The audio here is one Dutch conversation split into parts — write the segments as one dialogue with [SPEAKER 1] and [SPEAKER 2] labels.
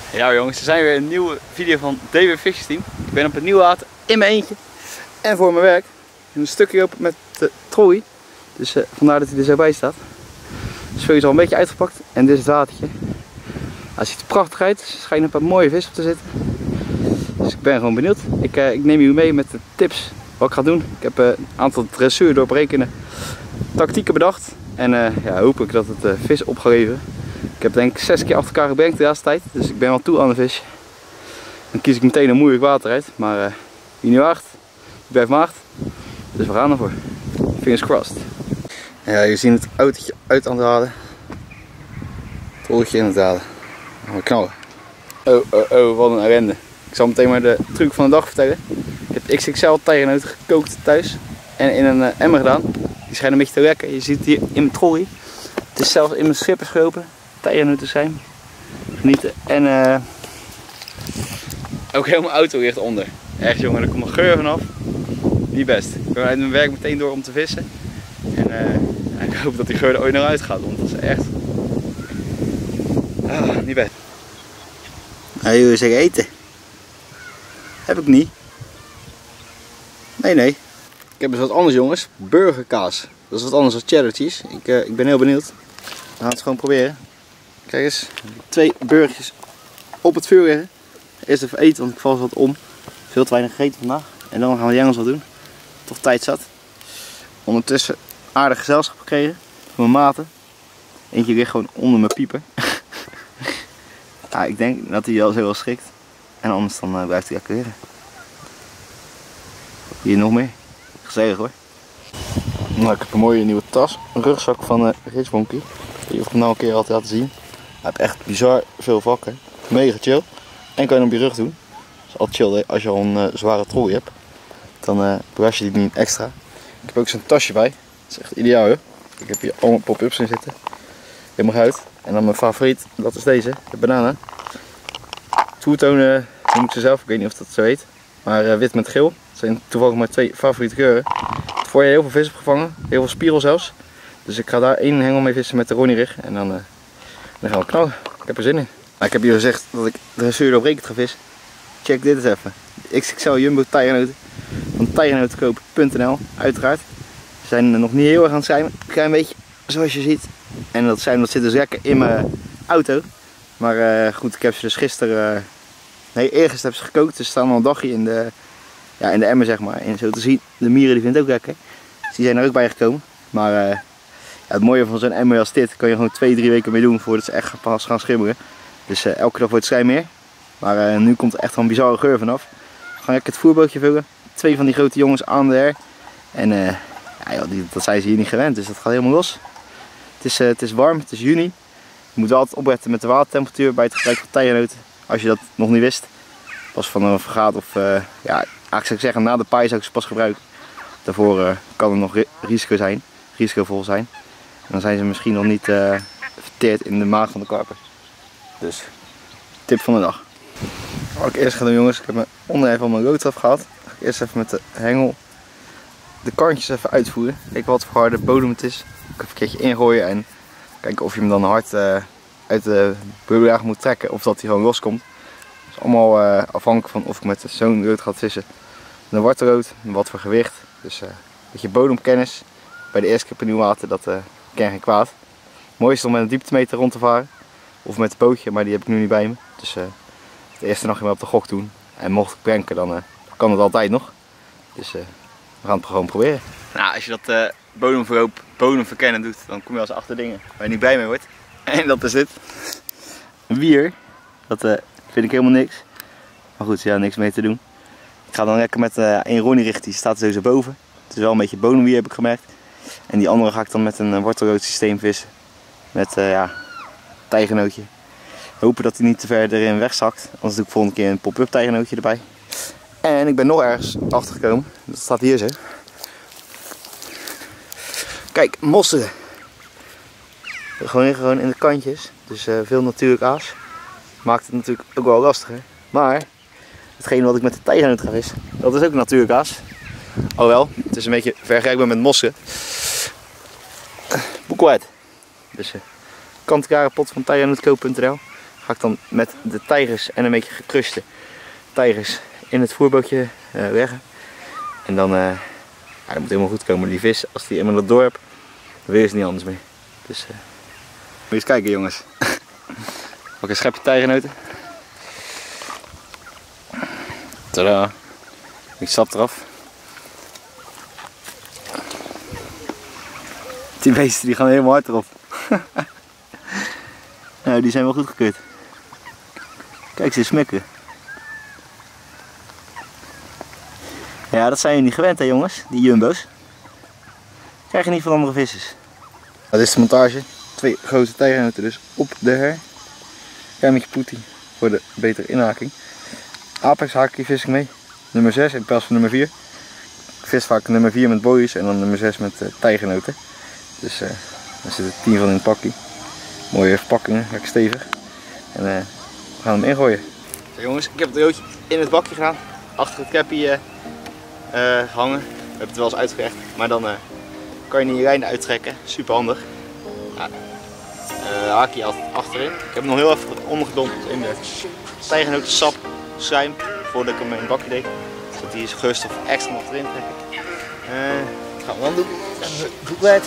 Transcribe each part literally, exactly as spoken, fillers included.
[SPEAKER 1] Ja jongens, er zijn weer een nieuwe video van D W Fishing Team. Ik ben op het nieuwe water in mijn eentje en voor mijn werk. Een stukje open met de trolley. Dus uh, vandaar dat hij er zo bij staat. De spul is al een beetje uitgepakt en dit is het watertje. Hij ziet er prachtig uit, er schijnen een paar mooie vis op te zitten. Dus ik ben gewoon benieuwd. Ik, uh, ik neem jullie mee met de tips wat ik ga doen. Ik heb uh, een aantal dressuur doorbrekende tactieken bedacht. En uh, ja, hopelijk dat het uh, vis op gaat leveren. Ik heb denk ik zes keer achter elkaar gebrengt de laatste tijd, dus ik ben wel toe aan de vis. Dan kies ik meteen een moeilijk water uit, maar uh, wie niet waagt, die blijft maagd. Dus we gaan ervoor. Fingers crossed. Ja, je ziet het autootje uit aan het halen. Het oortje in het halen. Dan gaan we knallen. Oh, oh, oh, wat een ellende. Ik zal meteen maar de truc van de dag vertellen. Ik heb X X L tijgernoten gekookt thuis en in een uh, emmer gedaan. Die schijnen een beetje te lekker. Je ziet het hier in mijn trolley. Het is zelfs in mijn schippers gelopen. Tijgernoten zijn. Genieten. En uh, ook heel mijn auto ligt onder. Echt jongen, er komt een geur vanaf. Niet best. Ik ben uit mijn werk meteen door om te vissen. En uh, ik hoop dat die geur er ooit nog uit gaat, want dat is echt ah, niet best. Nou, jullie zeggen eten. Heb ik niet. Nee, nee. Ik heb eens wat anders jongens. Burgerkaas. Dat is wat anders dan cheddar cheese. Ik, uh, ik ben heel benieuwd. We gaan het gewoon proberen. Kijk eens, twee burgertjes op het vuur liggen. Eerst even eten, want ik val wat om. Veel te weinig gegeten vandaag. En dan gaan we de jengels wat doen. Toch tijd zat. Ondertussen aardig gezelschap gekregen. Van mijn maten. Eentje ligt gewoon onder mijn pieper. Ja, ik denk dat hij al zo wel schikt. En anders dan uh, blijft hij lekker liggen. Hier nog meer. Gezellig hoor. Nou, ik heb een mooie nieuwe tas. Een rugzak van uh, Rich Monkey. Die hoef ik nou een keer al te laten zien. Hij heeft echt bizar veel vakken. Mega chill. En kan je hem op je rug doen. Dat is altijd chill hè? Als je al een uh, zware trolley hebt. Dan uh, belast je die niet extra. Ik heb ook zo'n tasje bij. Dat is echt ideaal hoor. Ik heb hier allemaal pop-ups in zitten. Helemaal uit. En dan mijn favoriet, dat is deze. De bananen. Toertonen noem ik ze zelf. Ik weet niet of dat zo heet. Maar uh, wit met geel. Dat zijn toevallig mijn twee favoriete kleuren. Voor je heel veel vis hebt gevangen. Heel veel spierel zelfs. Dus ik ga daar één hengel mee vissen met de Ronnie rig. En dan, uh, dan gaan we knallen. Ik heb er zin in. Maar ik heb jullie gezegd dat ik de dressuur doorbrekend ga vissen. Check dit eens even. De X X L Jumbo tijgernoten van tijgernotenkoop punt n l uiteraard. Ze zijn nog niet heel erg aan het schijmen. Een klein beetje zoals je ziet. En dat zijn dat zit dus lekker in mijn auto. Maar uh, goed, ik heb ze dus gisteren, uh, nee eergisteren heb ze gekookt. Dus ze staan al een dagje in de, ja, in de emmer zeg maar. En zo te zien, de mieren die vinden het ook lekker. Dus die zijn er ook bij gekomen. Maar uh, ja, het mooie van zo'n emmer als dit kan je gewoon twee, drie weken mee doen voordat ze echt pas gaan schimmelen. Dus uh, elke dag wordt het schijn meer. Maar uh, nu komt er echt wel een bizarre geur vanaf. We gaan lekker het voerbootje vullen. Twee van die grote jongens aan de her. En uh, ja, joh, die, dat zijn ze hier niet gewend, dus dat gaat helemaal los. Het is, uh, het is warm, het is juni. Je moet altijd opletten met de watertemperatuur bij het gebruik van tijgernoten. Als je dat nog niet wist. Pas van een vergaat of uh, ja, eigenlijk zou ik zeggen na de paai zou ik ze pas gebruiken. Daarvoor uh, kan er nog risico zijn, risicovol zijn. En dan zijn ze misschien nog niet uh, verteerd in de maag van de karper. Dus tip van de dag. Wat ik eerst ga doen jongens, ik heb mijn onderhef van mijn lood afgehaald. Ga ik eerst even met de hengel de kantjes even uitvoeren. Kijken wat voor harde bodem het is. Ik even een keertje ingooien en kijken of je hem dan hard uh, uit de bubbeljager moet trekken of dat hij gewoon loskomt. Dat is allemaal uh, afhankelijk van of ik met zo'n lood ga vissen. Een wortellood, wat voor gewicht. Dus uh, een beetje bodemkennis. Bij de eerste keer op een nieuw water, dat uh, ken geen kwaad. Het mooiste is om met een dieptemeter rond te varen. Of met het bootje, maar die heb ik nu niet bij me. Dus uh, de eerste nacht gaan we op de gok doen. En mocht ik pranken, dan uh, kan het altijd nog. Dus uh, we gaan het gewoon proberen. Nou, als je dat uh, bodemverhoop, bodemverkennen doet, dan kom je als achter dingen waar je niet blij mee wordt. En dat is dit. Een wier. Dat uh, vind ik helemaal niks. Maar goed, ja, niks mee te doen. Ik ga dan lekker met uh, één Ronnie rig, die staat sowieso boven. Het is wel een beetje bodemwier heb ik gemerkt. En die andere ga ik dan met een uh, wortelrood systeem vissen. Met uh, ja, tijgernootje. Hopen dat hij niet te ver erin wegzakt. Anders doe ik volgende keer een pop-up tijgernootje erbij. En ik ben nog ergens achter gekomen. Dat staat hier zo. Kijk, mosselen. Gewoon, gewoon in de kantjes. Dus uh, veel natuurlijk aas. Maakt het natuurlijk ook wel lastiger. Maar hetgene wat ik met de tijgernoot ga vissen, dat is ook natuurlijk aas. Alhoewel, het is een beetje vergelijkbaar met mossen. Boekweit. Dus uh, kant-klare pot van tijgernootkoop punt n l. Ga ga ik dan met de tijgers en een beetje gekruste tijgers in het voerbootje uh, leggen. En dan, uh, ja, dat moet helemaal goed komen. Die vis, als die eenmaal dat door hebt, dan wil je ze niet anders mee. Dus uh, moet je eens kijken jongens. Pak een schepje tijgernoten. Tadaa. Ik sap eraf. Die beesten die gaan helemaal hard erop. Nou, die zijn wel goed gekut. Kijk, ze smikken. Ja, dat zijn jullie niet gewend hè jongens, die jumbo's. Krijg je niet van andere vissers. Dat is de montage. Twee grote tijgernoten dus op de her. Kermetje poetie voor de betere inhaking. Apex haakje vis ik mee. Nummer zes in plaats van nummer vier. Ik vis vaak nummer vier met boeien en dan nummer zes met uh, tijgernoten. Dus uh, daar zitten tien van in het pakje. Mooie verpakkingen, lekker stevig. En uh, we gaan hem ingooien. Zo jongens, ik heb het roodje in het bakje gedaan. Achter het capje uh, uh, gehangen. We hebben het wel eens uitgerecht. Maar dan uh, kan je die lijnen uittrekken. Super handig. Ja. Uh, haakje achterin. Ik heb hem nog heel even ondergedompeld in de tijgernoten sap, schuim. Voordat ik hem in het bakje deed. Zodat hij zijn geurstof extra nog erin trekken. Uh, wat gaan we dan doen? Goed kwijt.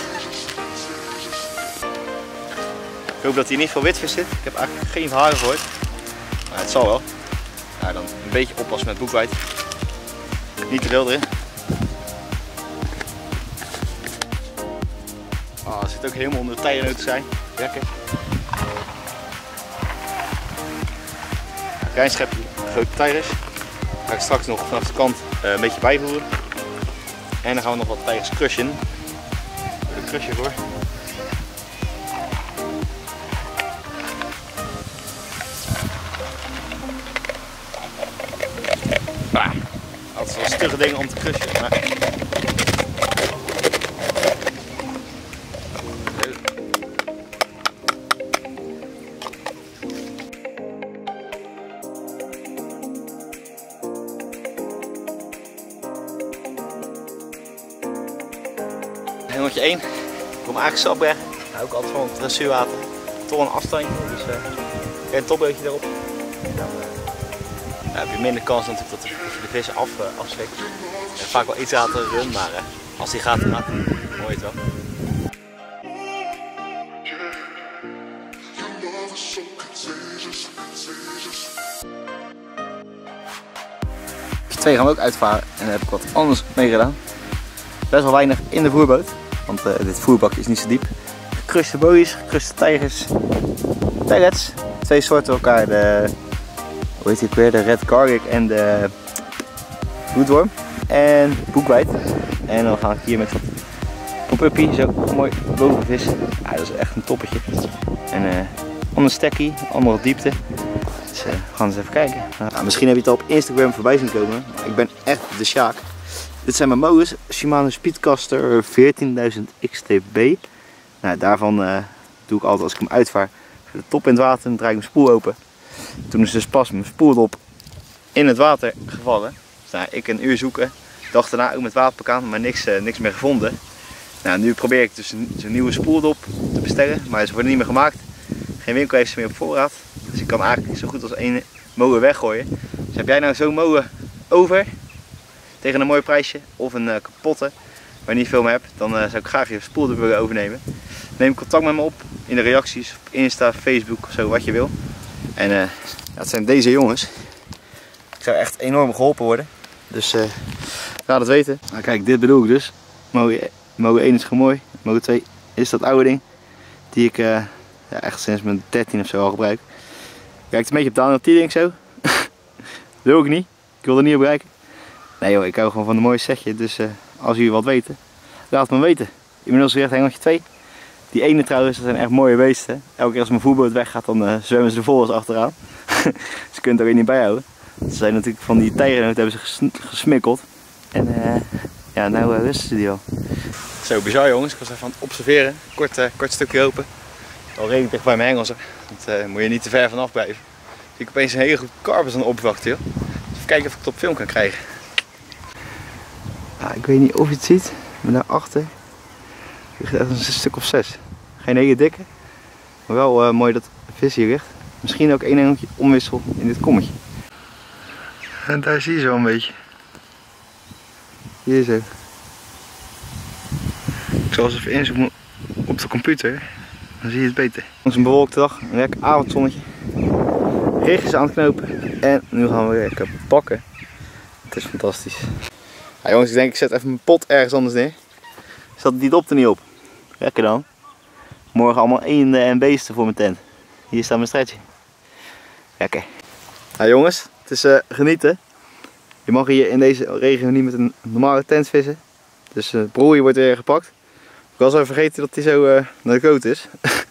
[SPEAKER 1] Ik hoop dat hier niet veel witvis zit. Ik heb eigenlijk geen haren gehoord. Maar het zal wel. Nou, dan een beetje oppassen met boekwijd. Niet te veel erin. Oh, het zit ook helemaal onder de tijgernoten zijn. Lekker. Een klein schepje grote tijgers. Dat ga ik straks nog vanaf de kant uh, een beetje bijvoeren. En dan gaan we nog wat tijgers crushen. Voor de crusher voor. Ah, dat is wel stugge dingen om te crushen. Maar... Hengeltje één. Ik kom eigenlijk Sapbergen. Nou, ook altijd van het dressuurwater. Toch een afstandje. Dus uh, een topbeutje erop. En dan uh, heb je minder kans natuurlijk dat de, dat de vissen af, uh, afschrikt. En vaak wel iets later run, maar uh, als die gaat, dan gaat die. Mooi het wel. Twee gaan we ook uitvaren en daar heb ik wat anders mee gedaan. Best wel weinig in de voerboot, want uh, dit voerbakje is niet zo diep. Gekruste boeis, gekruste tijgers, pellets. Twee soorten elkaar, de, hoe heet die ook weer, de red garlic en de bloedworm. En boekwijd. En dan ga ik hier met wat pop-uppie, zo mooi bovenvis. Ja, dat is echt een toppetje. En uh, ander stekkie, andere diepte. Dus uh, we gaan eens even kijken. Nou, misschien heb je het al op Instagram voorbij zien komen. Maar ik ben echt de Sjaak. Dit zijn mijn mogens. Shimano Speedcaster veertienduizend X T B. Nou, daarvan uh, doe ik altijd als ik hem uitvaar de top in het water. Dan draai ik mijn spoel open. Toen is dus pas mijn spoeldop in het water gevallen. Dus nou, ik een uur zoeken. Dag daarna ook met waterpak aan, maar niks, uh, niks meer gevonden. Nou, nu probeer ik dus een, een nieuwe spoeldop te bestellen. Maar ze worden niet meer gemaakt. Geen winkel heeft ze meer op voorraad. Dus ik kan eigenlijk zo goed als één molen weggooien. Dus heb jij nou zo'n molen over tegen een mooi prijsje of een uh, kapotte waar je niet veel meer hebt, dan uh, zou ik graag je spoeldop willen overnemen. Neem contact met me op in de reacties op Insta, Facebook of zo, wat je wil. En uh, ja, het zijn deze jongens. Ik zou echt enorm geholpen worden. Dus uh, laat het weten. Nou, kijk, dit bedoel ik dus. Molen één is gewoon mooi. Molen twee is dat oude ding die ik uh, ja, echt sinds mijn dertien of zo al gebruik. Kijkt een beetje op Daniel Tieding zo. Dat wil ik niet. Ik wil er niet op bereiken. Nee joh, ik hou gewoon van een mooi setje. Dus uh, als jullie wat weten, laat het me weten. Inmiddels weer echt hengeltje twee. Die ene trouwens, dat zijn echt mooie beesten. Elke keer als mijn voerboot weggaat, dan uh, zwemmen ze er vol als achteraan. Ze kunnen het er weer niet bijhouden. Ze zijn natuurlijk van die tijgernoten hebben ze ges gesmikkeld. En uh, ja, nou uh, rusten ze die al. Zo bizar jongens, ik was even aan het observeren. Kort, uh, kort stukje lopen. Al redelijk dicht bij mijn hengels. Want uh, moet je niet te ver vanaf blijven. Zie ik opeens een hele groep karpers aan het opwachten. Joh. Dus even kijken of ik het op film kan krijgen. Ja, ik weet niet of je het ziet, maar daarachter ligt echt een stuk of zes. Geen hele dikke, maar wel uh, mooi dat de vis hier ligt. misschien ook één engeltje omwissel in dit kommetje. En daar zie je zo een beetje. Hier zo. Ik zal eens even inzoomen op de computer. Dan zie je het beter. Het is een bewolkte dag, een lekker avondzonnetje. Regen is aan het knopen en nu gaan we lekker bakken. Het is fantastisch. Ja, jongens, ik denk ik zet even mijn pot ergens anders neer. Zat die dop er niet op. Lekker dan. Morgen allemaal eenden en beesten voor mijn tent. Hier staat mijn stretchje. Lekker. Ja, jongens, het is uh, genieten. Je mag hier in deze regio niet met een normale tent vissen. Dus uh, broei wordt weer gepakt. Ik was even vergeten dat hij zo uh, naar de koot is.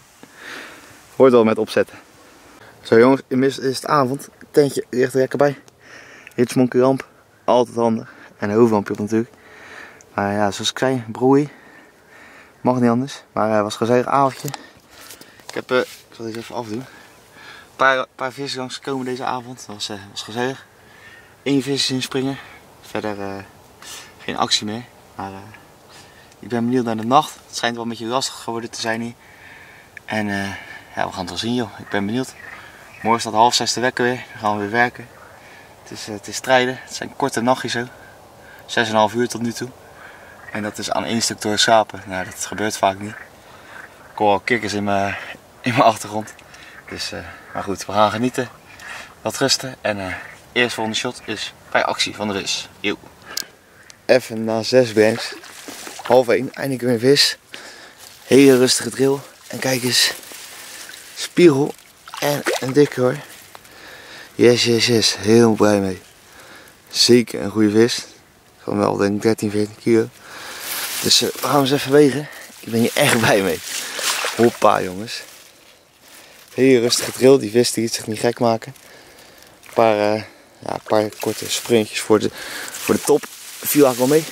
[SPEAKER 1] Hoort wel met opzetten. Zo jongens, inmiddels is het avond. Het tentje ligt er lekker bij. Richmond lamp, altijd handig. En een hoofdlampje op natuurlijk. Maar ja, zoals ik zei, broei. Mag niet anders. Maar het uh, was een gezellig avondje. Ik heb, uh, ik zal dit even afdoen. Een paar, paar vissers langsgekomen deze avond. Dat was, uh, was gezellig. Eén vis in springen. Verder uh, geen actie meer. Maar uh, ik ben benieuwd naar de nacht. Het schijnt wel een beetje lastig geworden te zijn hier. En uh, ja, we gaan het wel zien joh. Ik ben benieuwd. Morgen staat half zes de wekker weer. Dan gaan we weer werken. Het is, uh, het is strijden. Het zijn korte nachtjes zo. zes komma vijf uur tot nu toe. En dat is aan één stuk door slapen. Nou, dat gebeurt vaak niet. Ik hoor al kikkers in mijn, in mijn achtergrond. Dus, uh, maar goed, we gaan genieten. Wat rusten. En uh, eerst volgende shot is bij actie van de vis. Eeuw. Even na zes banks. Half één, eindelijk weer vis. Hele rustige drill. En kijk eens. Spiegel. En een dikke hoor. Yes, yes, yes. Heel blij mee. Zeker een goede vis. Van wel denk ik dertien, veertien kilo. Dus uh, we gaan eens even wegen. Ik ben hier echt blij mee. Hoppa jongens. Hele rustige drill. Die vis die liet zich niet gek maken. Een paar, uh, ja, een paar korte springetjes voor de, voor de top. Viel eigenlijk wel mee.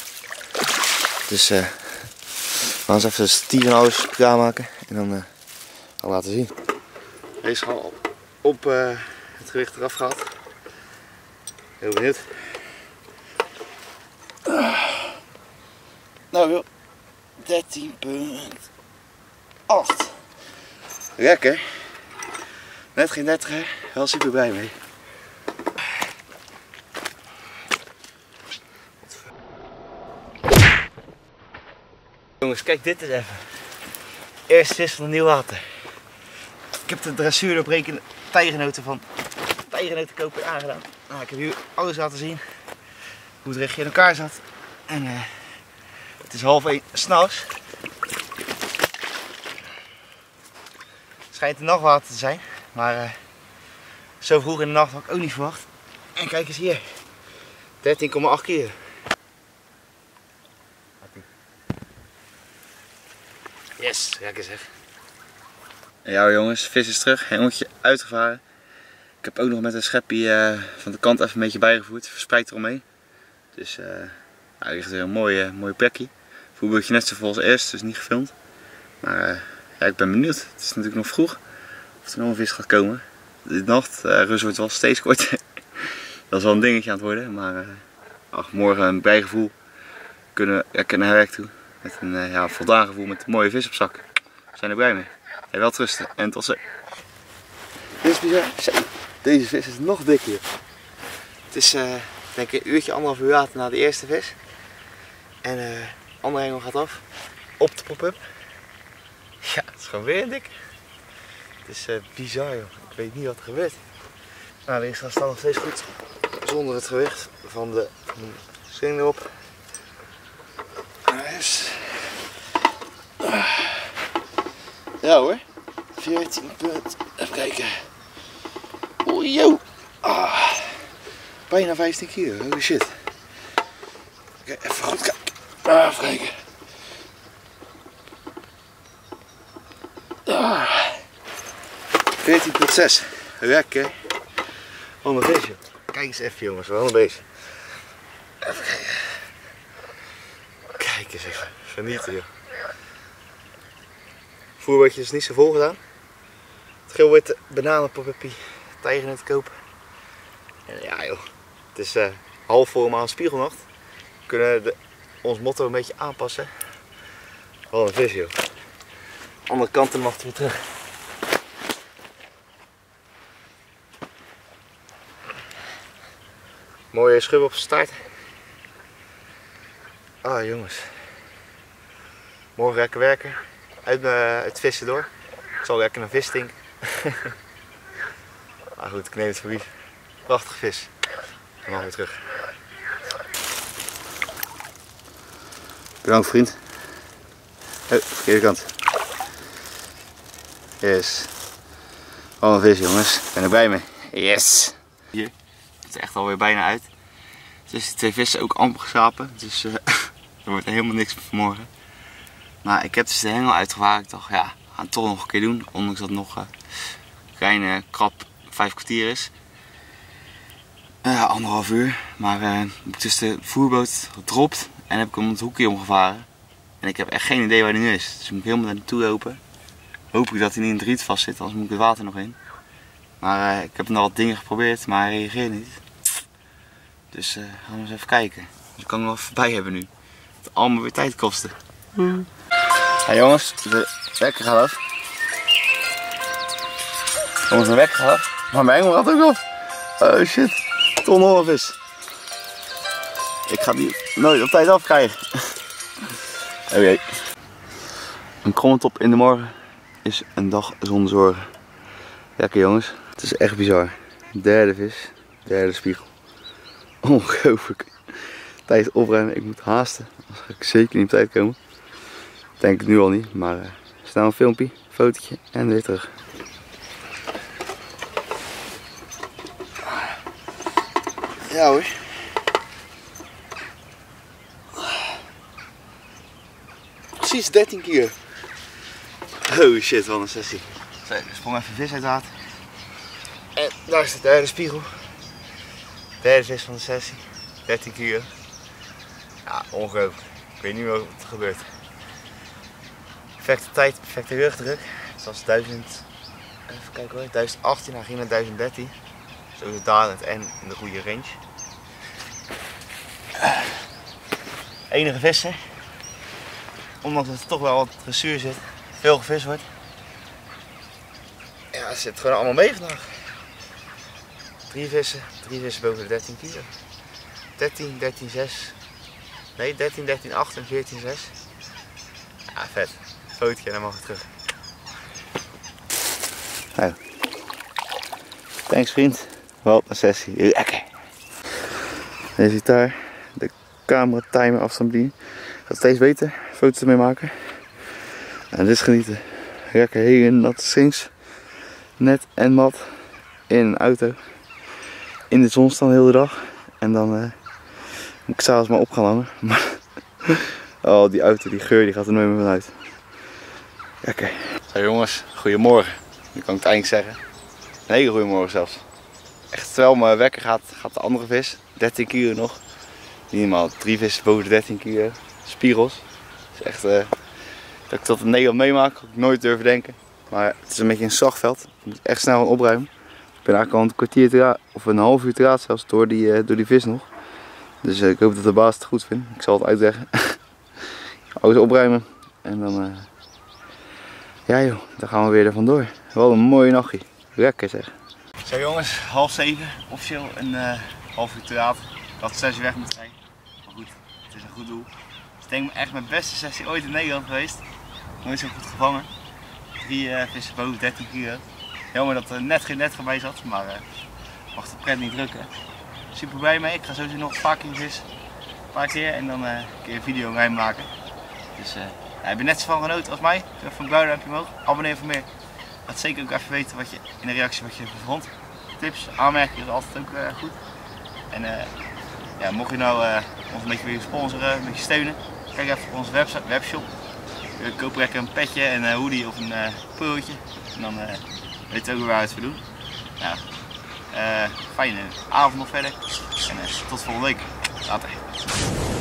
[SPEAKER 1] Dus uh, we gaan eens even een stier en alles klaarmaken. En dan uh, gaan we laten zien. Deze is gewoon op, op uh, het gewicht eraf gehaald. Heel benieuwd. Uh, nou joh, dertien komma acht. Lekker. Net geen dertiger, wel super blij mee. Jongens, kijk dit eens even. Eerste vis van een nieuw water. Ik heb de dressuur doorbrekende tijgenoten van tijgenotenkoper aangedaan. Nou, ik heb hier alles laten zien. Hoe het rechtje in elkaar zat. En uh, het is half één 's nachts. Het schijnt een nachtwater te zijn. Maar uh, zo vroeg in de nacht had ik ook niet verwacht. En kijk eens hier. dertien komma acht kilo. Yes, lekker zeg. Ja jongens, vis is terug. Hengeltje uitgevaren. Ik heb ook nog met een schepje uh, van de kant even een beetje bijgevoerd. Verspreid eromheen. Dus uh, nou, er ligt weer een mooie, mooie plekje. Voetbaltje net zo vol als eerst, dus niet gefilmd. Maar uh, ja, ik ben benieuwd. Het is natuurlijk nog vroeg. Of er nog een vis gaat komen. De nacht, uh, rust wordt wel steeds korter. Dat is wel een dingetje aan het worden. Maar uh, ach, morgen een bijgevoel. Kunnen we lekker naar werk toe. Met een uh, ja, voldaan gevoel met een mooie vis op zak. We zijn er blij mee. Hey, wel trusten en tot ziens. Dit is bizar. Deze vis is nog dikker. Het is uh, denk ik een uurtje, anderhalf uur later na de eerste vis. En uh, de andere hengel gaat af. Op de pop-up. Ja, het is gewoon weer een dik. Het is uh, bizar joh. Ik weet niet wat er gebeurt. Nou, de eerste staat nog steeds goed. Zonder het gewicht van de string erop. Yes. Ja hoor. veertien punt. Even kijken. Oeh, yo. Ah. Bijna vijftien kilo. Holy shit. Oké, even goed kijken. Ah, even kijken. Ah. veertien punt zes. Lekker. Wat een vis joh. Kijk eens even jongens, wel een beest. Even kijken. Kijk eens even. Genieten joh. Voerbootje is niet zo vol gedaan. Het geel-witte bananenpop-uppie. Tijgenoot kopen. En ja joh. Het is uh, half voor maand spiegelnacht. We kunnen de, ons motto een beetje aanpassen. Wat een vis joh. Andere kant en mag weer terug. Mooie schub op zijn staart. Ah jongens. Morgen lekker werken. Uit uh, het vissen door. Ik zal lekker een vis stinken. Maar goed, ik neem het voor lief. Prachtige vis. En dan weer terug. Bedankt vriend. Oh, verkeerde kant. Yes. Oh, een vis jongens. Ik ben er blij mee. Yes. Hier. Het is echt alweer bijna uit. Dus de twee vissen ook amper geschapen. Dus uh, er wordt helemaal niks meer vanmorgen. Maar ik heb dus de hengel uitgevaren. Ik dacht, ja, we gaan het toch nog een keer doen. Ondanks dat het nog uh, een kleine krap vijf kwartier is. Uh, anderhalf uur. Maar uh, ik heb dus de voerboot gedropt en heb ik hem om het hoekje omgevaren. En ik heb echt geen idee waar hij nu is. Dus ik moet helemaal naar naartoe lopen. Hoop ik dat hij niet in het riet vast zit, anders moet ik het water nog in. Maar uh, ik heb nog wat dingen geprobeerd, maar hij reageert niet. Dus uh, gaan we eens even kijken. Dus ik kan hem wel voorbij hebben nu. Het allemaal weer tijd kosten. Mm. Ja jongens, de wekker gaat af. Jongens, de wekker gaat af. Maar mijn hengel gaat ook af. Oh shit, ton hollenvis. Ik ga die nooit op tijd afkrijgen. Oké. Okay. Een krommetop in de morgen is een dag zonder zorgen. Lekker jongens, het is echt bizar. Derde vis, derde spiegel. Ongelooflijk. Tijd opruimen, ik moet haasten. Anders ga ik zeker niet op tijd komen. Denk ik nu al niet, maar uh, snel een filmpje, fotootje en weer terug. Ja hoor. Precies dertien keer. Oh shit, wat een sessie. Zo, ik sprong even vis uit het water. En daar is de derde spiegel. Derde vis van de sessie. dertien keer. Ja, ongelooflijk. Ik weet niet meer wat er gebeurt. Perfecte tijd, perfecte rugdruk. Het was duizend, even kijken hoor, duizend achttien, hij ging naar duizend dertien. Sowieso dalend en in de goede range. Enige vissen. Omdat er toch wel wat dressuur zit, veel gevist wordt. Ja, het zit gewoon allemaal mee vandaag. Drie vissen, drie vissen boven de dertien kilo. dertien, dertien, zes. Nee, dertien, dertien, acht en veertien, zes. Ja, vet. Fotootje en dan mag ik terug. Nou. Thanks vriend. Wat een sessie. Lekker. Je ziet daar de camera timer afstandsbediening. Gaat steeds beter. Foto's ermee maken. En dit is genieten. Lekker hele natte strings. Net en mat. In een auto. In de zon staan de hele dag. En dan uh, moet ik s'avonds maar op gaan hangen. Maar oh, die auto, die geur, die gaat er nooit meer vanuit. Lekker. Zo jongens, goedemorgen. Nu kan ik het eigenlijk zeggen. Een hele goede morgen zelfs. Echt, terwijl mijn wekker gaat, gaat de andere vis. dertien kilo nog. Minimaal drie vissen boven de dertien kilo. Spiegels. Het is echt, uh, dat ik dat in Nederland meemaak, had ik nooit durven denken. Maar het is een beetje een slagveld. Ik moet echt snel gaan opruimen. Ik ben eigenlijk al een kwartier te laat, of een half uur te laat zelfs, door die, uh, door die vis nog. Dus uh, ik hoop dat de baas het goed vindt. Ik zal het uitleggen. Alles opruimen. En dan, uh, ja joh, dan gaan we weer er vandoor. Wel een mooie nachtje. Lekker zeg. Zo jongens, half zeven. Officieel een uh, half uur te laat. Ik had zes uur weg moeten rijden. Maar goed, het is een goed doel. Het is denk ik echt mijn beste sessie ooit in Nederland geweest. Nooit zo goed gevangen. Drie uh, vissen boven dertien kilo. Jammer dat er net geen net bij zat, maar uh, mag de pret niet drukken. Super blij mee. Ik ga sowieso nog een paar keer vissen. Een paar keer en dan uh, een keer een video mee maken. Dus uh, ja, heb je net zo van genoten als mij? Doe even een blauw duimpje omhoog. Abonneer voor meer. Laat zeker ook even weten wat je in de reactie wat je ervan vond. Tips, aanmerkingen is altijd ook uh, goed. En uh, ja, mocht je nou uh, ons een beetje willen sponsoren, een beetje steunen, kijk even op onze website, webshop. Je koopt lekker een petje, een uh, hoodie of een uh, pultje. En dan uh, weet je ook waar we het voor doen. Nou, uh, fijne avond nog verder. En uh, tot volgende week. Later.